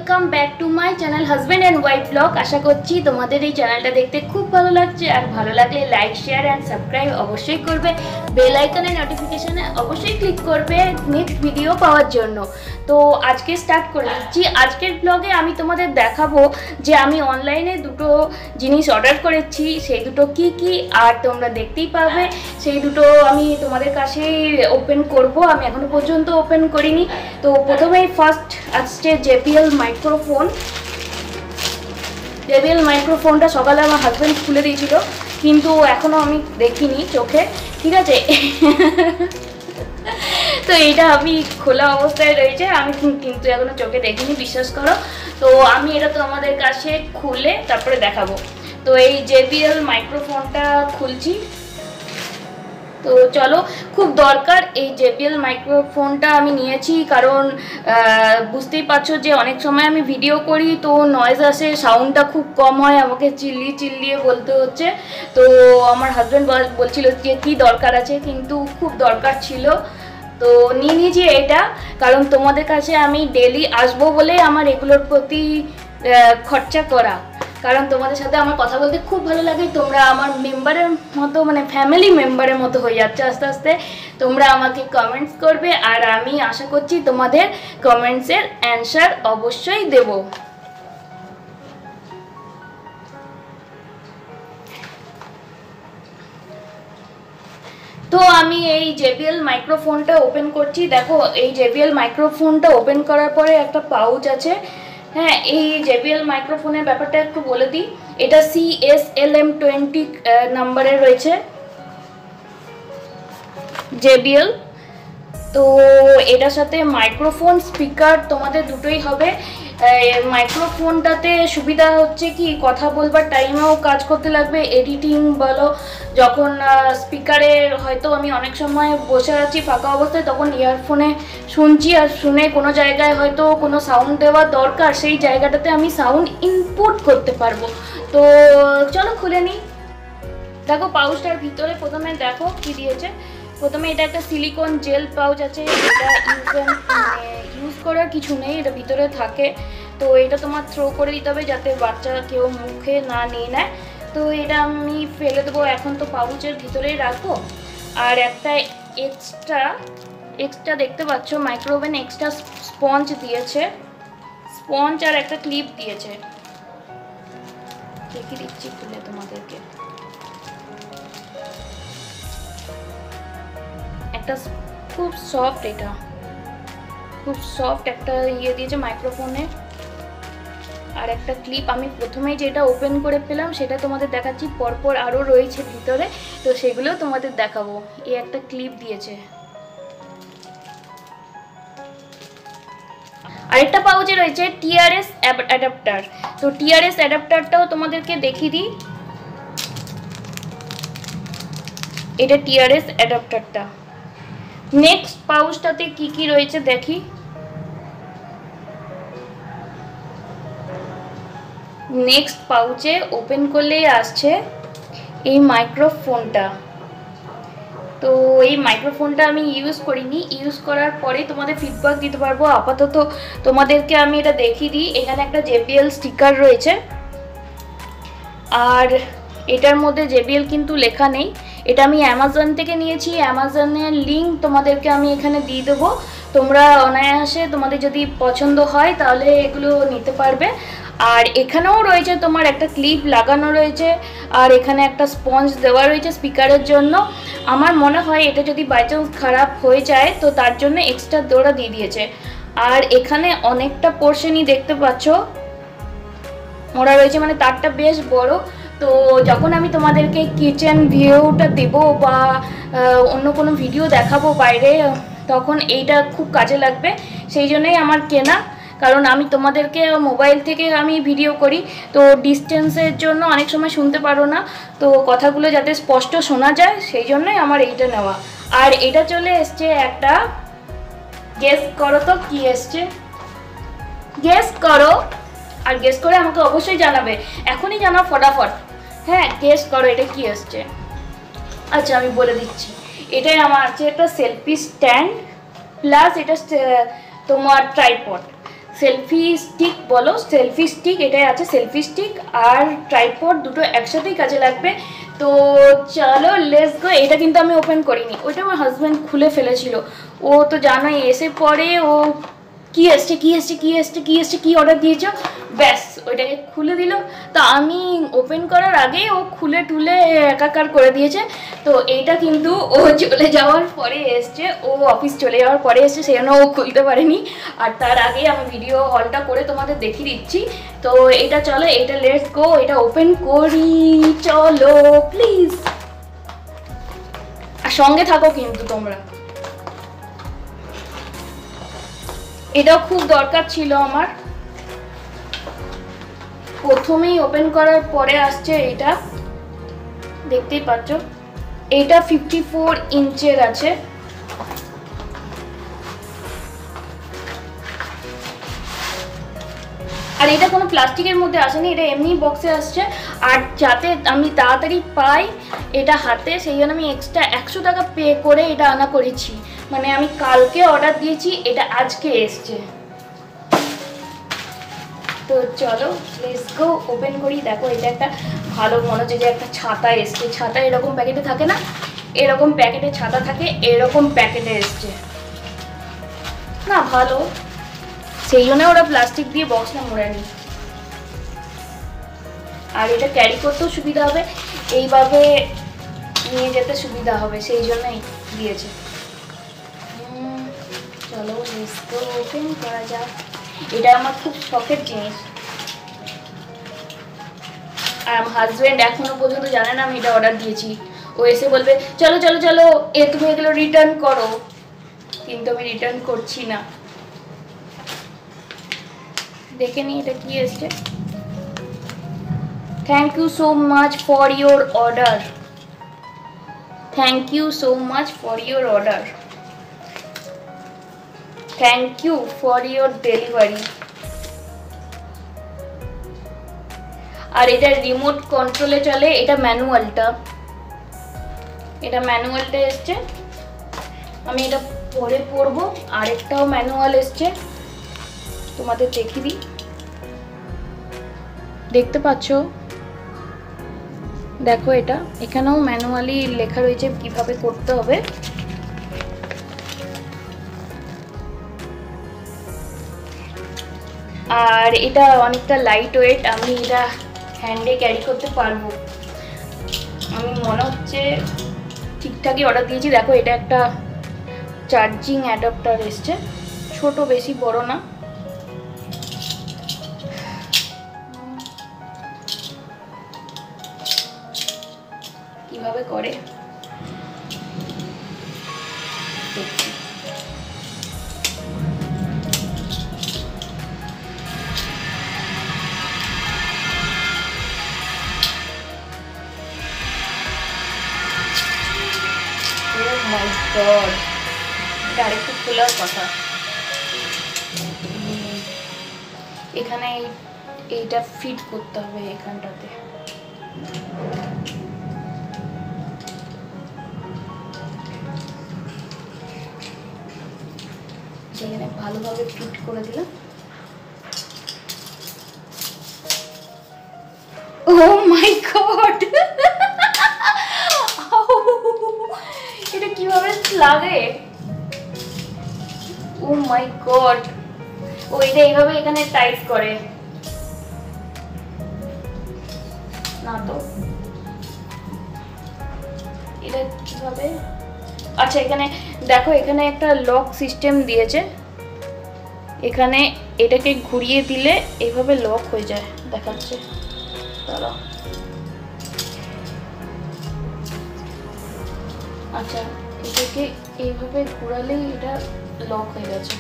Welcome back to my channel husband and wife blog. আশা করছি তোমাদের এই চ্যানেলটা দেখতে খুব ভালো লাগছে, আর ভালো লাগলে লাইক শেয়ার অ্যান্ড সাবস্ক্রাইব অবশ্যই করবে। বেল আইকনের নোটিফিকেশানে অবশ্যই ক্লিক করবে নেক্সট ভিডিও পাওয়ার জন্য। তো আজকে স্টার্ট করে দিচ্ছি। আজকের ব্লগে আমি তোমাদের দেখাবো যে আমি অনলাইনে দুটো জিনিস অর্ডার করেছি, সেই দুটো কি কি আর তোমরা দেখতেই পাবে। সেই দুটো আমি তোমাদের কাছে ওপেন করব, আমি এখনো পর্যন্ত ওপেন করিনি। তো প্রথমেই ফার্স্ট আসছে JBL মাইক্রোফোন। JBL মাইক্রোফোনটা সকালে আমার হাজব্যান্ড খুলে দিয়েছিল, কিন্তু এখনো আমি দেখিনি চোখে, ঠিক আছে। তো এটা আমি খোলা অবস্থায় রয়েছে, আমি কিন্তু এখনো চোখে দেখিনি, বিশ্বাস করো। তো আমি এটা তো আমাদের কাছে খুলে তারপরে দেখাবো। তো এই JBL মাইক্রোফোনটা খুলছি। তো চলো, খুব দরকার এই JBL মাইক্রোফোনটা আমি নিয়েছি, কারণ বুঝতেই পারছো যে অনেক সময় আমি ভিডিও করি তো নয়েজ আসে, সাউন্ডটা খুব কম হয়, আমাকে চিল্লিয়ে বলতে হচ্ছে। তো আমার হাজব্যান্ড বলছিল যে কী দরকার আছে, কিন্তু খুব দরকার ছিল, তো নিয়ে নিয়েছি এটা। কারণ তোমাদের কাছে আমি ডেলি আসবো বলে আমার এগুলোর প্রতি খরচা করা, কারণ তোমাদের সাথে আমার কথা বলতে খুব ভালো লাগে। তোমরা আমার মেম্বারের মতো, মানে ফ্যামিলি মেম্বারের মতো হয়ে যাচ্ছে আস্তে আস্তে। তোমরা আমাকে কমেন্টস করবে, আর আমি আশা করছি তোমাদের কমেন্টসের অ্যান্সার অবশ্যই দেব। তো আমি এই JBL মাইক্রোফোনটা ওপেন করছি। দেখো, এই JBL মাইক্রোফোনটা ওপেন করার পরে একটা পাউচ আছে। হ্যাঁ, এই JBL মাইক্রোফোনের ব্যাপারটা একটু বলে দিই। এটা CSLM20 নাম্বারে রয়েছে JBL। তো এটার সাথে মাইক্রোফোন স্পিকার তোমাদের দুটোই হবে। মাইক্রোফোনটাতে সুবিধা হচ্ছে কি, কথা বলবার টাইমেও কাজ করতে লাগবে, এডিটিং বলো, যখন স্পিকারে হয়তো আমি অনেক সময় বসে আছি ফাঁকা অবস্থায়, তখন ইয়ারফোনে শুনছি, আর শুনে কোনো জায়গায় হয়তো কোনো সাউন্ড দেওয়ার দরকার, সেই জায়গাটাতে আমি সাউন্ড ইনপুট করতে পারবো। তো চলো খুলে নিই। দেখো পাউচটার ভিতরে প্রথমে দেখো কি দিয়েছে। প্রথমে এটা একটা সিলিকন জেল পাউচ আছে, এটা ইউজ করার কিছু নেই, এটা ভিতরে থাকে। তো এটা তোমার থ্রো করে দিতে হবে যাতে বাচ্চা কেউ মুখে না নিয়ে নেয়। তো এটা আমি ফেলে দেবো এখন, তো পাউচের ভিতরেই রাখবো। আর একটা এক্সট্রা দেখতে পাচ্ছ মাইক্রোওভেন এক্সট্রা স্পঞ্জ দিয়েছে, স্পঞ্জ আর একটা ক্লিপ দিয়েছে, দেখিয়ে দিচ্ছি খুলে তোমাদেরকে। একটা খুব সফট, এটা খুব সফট একটা ইয়ে দিয়েছে মাইক্রোফোনে, আর একটা ক্লিপ। আমি প্রথমেই যেটা ওপেন করে পেলাম সেটা তোমাদের দেখাচ্ছি, পরপর আরও রয়েছে ভিতরে, তো সেগুলো তোমাদের দেখাবো। এই একটা ক্লিপ দিয়েছে। আরেকটা পাউচে রয়েছে TRS অ্যাডাপ্টার। তো TRS অ্যাডাপ্টারটাও তোমাদেরকে দেখিয়ে দিই। এটা TRS অ্যাডাপ্টারটা। নেক্সট পাউচটাতে কি কি রয়েছে দেখি। নেক্সট পাউচে ওপেন করলেই আসছে এই মাইক্রোফোনটা। তো এই মাইক্রোফোনটা আমি ইউজ করিনি, ইউজ করার পরে তোমাদের ফিডব্যাক দিতে পারবো। আপাতত তোমাদেরকে আমি এটা দেখিয়ে দিই। এখানে একটা JBL স্টিকার রয়েছে, আর এটার মধ্যে JBL কিন্তু লেখা নেই। এটা আমি অ্যামাজন থেকে নিয়েছি, অ্যামাজনের লিঙ্ক তোমাদেরকে আমি এখানে দিয়ে দেবো। তোমরা অনায়াসে, তোমাদের যদি পছন্দ হয় তাহলে এগুলো নিতে পারবে। আর এখানেও রয়েছে তোমার একটা ক্লিপ লাগানো রয়েছে, আর এখানে একটা স্পঞ্জ দেওয়া রয়েছে স্পিকারের জন্য। আমার মনে হয় এটা যদি বাই চান্স খারাপ হয়ে যায় তো তার জন্য এক্সট্রা দৌড়া দিয়ে দিয়েছে। আর এখানে অনেকটা পোর্শনই দেখতে পাচ্ছ মোড়া রয়েছে, মানে তারটা বেশ বড়। তো যখন আমি তোমাদেরকে কিচেন ভিউটা দেবো বা অন্য কোনো ভিডিও দেখাবো বাইরে, তখন এইটা খুব কাজে লাগবে, সেই জন্যই আমার কেনা। কারণ আমি তোমাদেরকে মোবাইল থেকে আমি ভিডিও করি, তো ডিস্টেন্সের জন্য অনেক সময় শুনতে পারো না, তো কথাগুলো যাতে স্পষ্ট শোনা যায় সেই জন্যই আমার এইটা নেওয়া। আর এটা চলে এসছে একটা, গেস করো তো কি এসছে, গেস করো, আর গেস করে আমাকে অবশ্যই জানাবে, এখনই জানাও ফটাফট। হ্যাঁ, গেস করো এটা কি এসছে। আচ্ছা আমি বলে দিচ্ছি, এটাই আমার আছে একটা সেলফি স্ট্যান্ড প্লাস এটা তোমার ট্রাইপড। সেলফি স্টিক বলো, সেলফি স্টিক এটাই আছে, সেলফি স্টিক আর ট্রাইপড দুটো একসাথেই কাজে লাগবে। তো চলো লেটস গো। এটা কিন্তু আমি ওপেন করিনি, ওইটা আমার হাজব্যান্ড খুলে ফেলেছিল। ও তো জানোই এসে পরে ও কি এসছে কি এসছে কি এসছে কি এসছে কি অর্ডার দিয়েছো, ব্যাস ওইটাকে খুলে দিল। তো আমি ওপেন করার আগেই ও খুলে টুলে একাকার করে দিয়েছে। তো এইটা কিন্তু ও চলে যাওয়ার পরে এসছে, ও অফিস চলে যাওয়ার পরে এসছে, সেই জন্য ও খুলতে পারেনি। আর তার আগেই আমি ভিডিও হলটা করে তোমাদের দেখিয়ে দিচ্ছি। তো এটা চলো, এটা লেটস গো, এটা ওপেন করি চলো প্লিজ। আর সঙ্গে থাকো কিন্তু তোমরা, এটাও খুব দরকার ছিল আমার। প্রথমেই ওপেন করার পরে আসছে এটা, দেখতেই পাচ্ছ। এটা 54 ইঞ্চের আছে। আর এটা কোনো প্লাস্টিকের মধ্যে আসেনি, এটা এমনি বক্সে আসছে। আর যাতে আমি তাড়াতাড়ি পাই এটা হাতে, সেই জন্য আমি এক্সট্রা 100 টাকা পে করে এটা আনা করেছি। মানে আমি কালকে অর্ডার দিয়েছি, এটা আজকে এসছে। তো চলো লেটস গো, ওপেন করি। দেখো এটা একটা ভালো মনে হচ্ছে যে একটা ছাতা এসছে। ছাতা এরকম প্যাকেটে থাকে না, এরকম প্যাকেটে ছাতা থাকে, এরকম প্যাকেটে এসছে না, ভালো। সেই জন্য ওরা প্লাস্টিক দিয়ে বক্সটা মোড়ে নি। আর এটা ক্যারি করতেও সুবিধা হবে, এইভাবে নিয়ে যেতে সুবিধা হবে, সেই জন্যই দিয়েছে। চলো লেটস গো, ওপেন করা যাক। এটা আমার খুব শখের জিনিস। আর আমার হাজব্যান্ড এখনো পর্যন্ত জানে না আমি এটা অর্ডার দিয়েছি। ও এসে বলবে চলো চলো চলো তুমি এগুলো রিটার্ন করো, কিন্তু আমি রিটার্ন করছি না। দেখে নি এটা কি এসছে। Thank you so much for your order, thank you so much for your order, thank you for your delivery. আর এটা রিমোট কন্ট্রোলে চলে, এটা ম্যানুয়ালটা, এটা ম্যানুয়ালটা এসছে। আমি এটা পরে পড়বো। আরেকটাও ম্যানুয়াল এসছে, তোমাদের দেখিয়ে দিই। দেখতে পাচ্ছ, দেখো এটা এখানেও ম্যানুয়ালি লেখা রয়েছে কিভাবে করতে হবে। আর এটা অনেকটা লাইট ওয়েট, আমি এটা হ্যান্ডে ক্যারি করতে পারবো। আমি মনে হচ্ছে ঠিকঠাকই অর্ডার দিয়েছি। দেখো এটা একটা চার্জিং অ্যাডাপ্টার এসছে, ছোট, বেশি বড় না। কিভাবে করে দেখছি। মাই গড, এটা আরেকটু খোলার কথা। এখানে এইটা ফিট করতে হবে এখানটাতে। সেখানে ভালোভাবে ফিট করে দিলাম। ও মাই গড, এটা কিভাবে লাগে। ও মাই গড, ও এটা এইভাবে এখানে টাইট করে না তো, এটা কিভাবে। আচ্ছা এখানে দেখো, এখানে একটা লক সিস্টেম দিয়েছে। এখানে এটাকে ঘুরিয়ে দিলে এইভাবে লক হয়ে যায়, দেখাচ্ছে। দাঁড়াও, আচ্ছা এটাকে এইভাবে ঘোরালেই এটা লক হয়ে গেছে।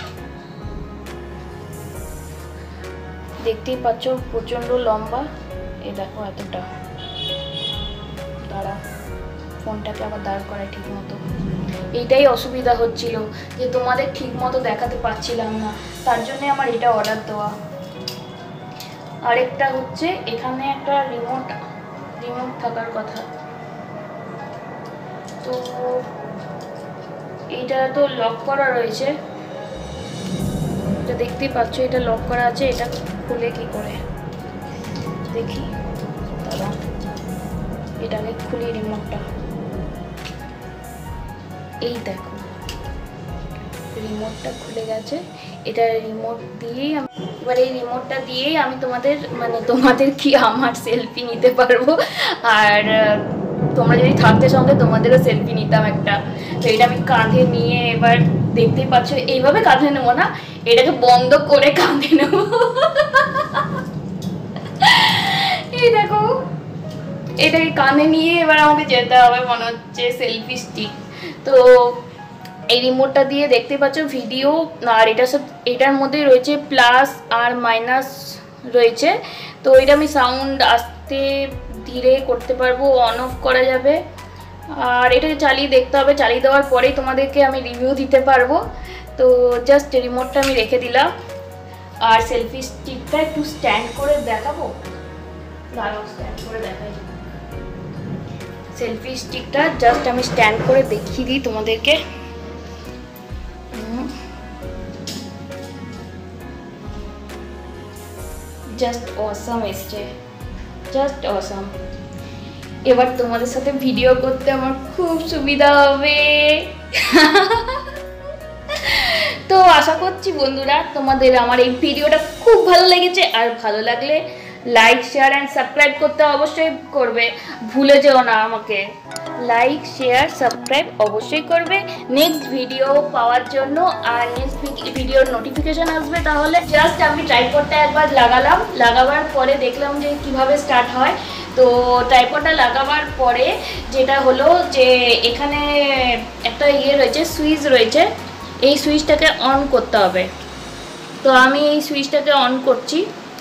দেখতেই পাচ্ছ প্রচন্ড লম্বা, এই দেখো এতটা। দাঁড়া, ফোনটাকে আবার দাঁড় করায় ঠিক মতো। এইটাই অসুবিধা হচ্ছিল যে তোমাদের ঠিক মতো দেখাতে পাচ্ছিলাম না, তার জন্য আমার এটা অর্ডার দেওয়া। আরেকটা হচ্ছে এখানে একটা রিমোট থাকার কথা। তো এইটা তো লক করা রয়েছে, এটা দেখতেই পাচ্ছ, এটা লক করা আছে। এটা খুলে কি করে দেখি, দাদা এটাকে খুলি রিমোটটা। এই দেখো রিমোটটা খুলে গেছে। এটা রিমোট দিয়েই এবার এই রিমোটটা দিয়েই আমি তোমাদের কি আমার সেলফি নিতে পারবো। আর তোমরা যদি থাকতে সঙ্গে তোমাদেরও সেলফি নিতাম একটা। তো এটা আমি কাঁধে নিয়ে এবার দেখতেই পাচ্ছ, এইভাবে কাঁধে নেবো না, এটাকে বন্ধ করে কাঁধে নেবো। এই দেখো এটাকে কানে নিয়ে এবার আমাকে যেতে হবে, মনে হচ্ছে সেলফি স্টিক। তো এই রিমোটটা দিয়ে দেখতে পাচ্ছ ভিডিও, আর এটার মধ্যে রয়েছে প্লাস আর মাইনাস রয়েছে। তো এটা আমি সাউন্ড আস্তে ধীরে করতে পারবো, অন অফ করা যাবে। আর এটাকে চালিয়ে দেখতে হবে, চালিয়ে দেওয়ার পরেই তোমাদেরকে আমি রিভিউ দিতে পারবো। তো জাস্ট রিমোটটা আমি রেখে দিলাম। আর সেলফি স্টিকটা একটু স্ট্যান্ড করে দেখাবো, দাঁড়াও স্ট্যান্ড করে দেখাই। সেলফি স্টিকটা জাস্ট আমি স্ট্যান্ড করে দেখিয়ে দিই তোমাদেরকে। জাস্ট অসাম এসছে, জাস্ট অসাম। এবার তোমাদের সাথে ভিডিও করতে আমার খুব সুবিধা হবে। তো আশা করছি বন্ধুরা তোমাদের আমার এই ভিডিওটা খুব ভালো লেগেছে। আর ভালো লাগলে লাইক শেয়ার অ্যান্ড সাবস্ক্রাইব করতে অবশ্যই করবে, ভুলে যেও না আমাকে। লাইক শেয়ার সাবস্ক্রাইব অবশ্যই করবে নেক্সট ভিডিও পাওয়ার জন্য। আর নেক্সট ভিডিওর নোটিফিকেশন আসবে। তাহলে জাস্ট আমি ট্রাইপডটা একবার লাগালাম, লাগাবার পরে দেখলাম যে কিভাবে স্টার্ট হয়। তো ট্রাইপডটা লাগাবার পরে যেটা হলো যে এখানে একটা রয়েছে, সুইচ রয়েছে, এই সুইচটাকে অন করতে হবে। তো আমি এই সুইচটাকে অন করছি।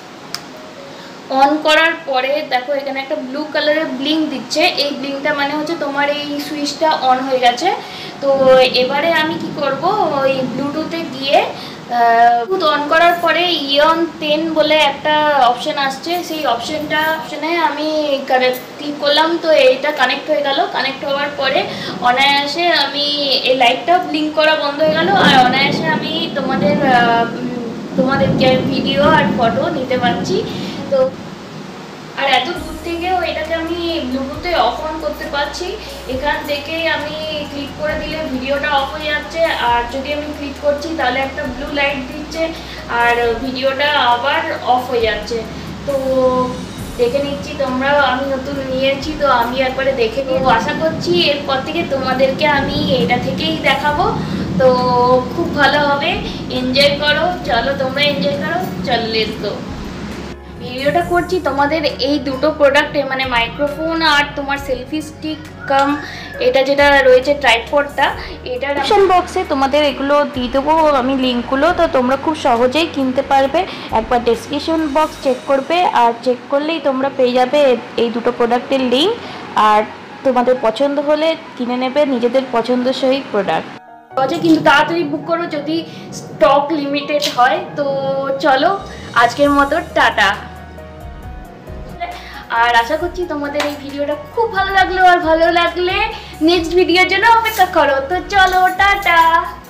অন করার পরে দেখো এখানে একটা ব্লু কালারের ব্লিঙ্ক দিচ্ছে। এই ব্লিঙ্কটা মানে হচ্ছে তোমার এই সুইচটা অন হয়ে গেছে। তো এবারে আমি কি করব, ওই ব্লুটুথে গিয়ে ব্লুটুথ অন করার পরে ইয়ন 10 বলে একটা অপশান আসছে, সেই অপশানে আমি ক্লিক করলাম। তো এইটা কানেক্ট হয়ে গেল। কানেক্ট হওয়ার পরে অনায়াসে আমি এই লাইটটা ব্লিঙ্ক করা বন্ধ হয়ে গেল। আর অনায়াসে আমি তোমাদেরকে ভিডিও আর ফটো নিতে পারছি। তো আর এত দূর থেকেও এটাকে আমি ব্লুটুথে অফ অন করতে পারছি। এখান থেকে আমি ক্লিক করে দিলে ভিডিওটা অফ হয়ে যাচ্ছে। আর যদি আমি ক্লিক করছি তাহলে একটা ব্লু লাইট দিচ্ছে আর ভিডিওটা আবার অফ হয়ে যাচ্ছে। তো দেখে নিচ্ছি তোমরাও, আমি নতুন নিয়েছি তো আমি একবারে দেখে নিই। আশা করছি এরপর থেকে তোমাদেরকে আমি এটা থেকেই দেখাবো। তো খুব ভালো হবে, এনজয় করো। চলো তোমরা এনজয় করো, চলো লেটস গো। ভিডিওটা করছি তোমাদের এই দুটো প্রোডাক্টে, মানে মাইক্রোফোন আর তোমার সেলফি স্টিক কাম এটা যেটা রয়েছে ট্রাইপডটা, এটার অপশন বক্সে তোমাদের এগুলো দিয়ে দেবো আমি লিঙ্কগুলো। তো তোমরা খুব সহজেই কিনতে পারবে। একবার ডেসক্রিপশন বক্স চেক করবে, আর চেক করলেই তোমরা পেয়ে যাবে এই দুটো প্রোডাক্টের লিঙ্ক। আর তোমাদের পছন্দ হলে কিনে নেবে নিজেদের পছন্দসই প্রোডাক্ট। কিন্তু তাড়াতাড়ি বুক করো যদি স্টক লিমিটেড হয়। তো চলো আজকের মতো টাটা। আর আশা করছি তোমাদের এই ভিডিওটা খুব ভালো লাগলো। আর ভালো লাগলে নেক্সট ভিডিওর জন্য অপেক্ষা করো। তো চলো টাটা।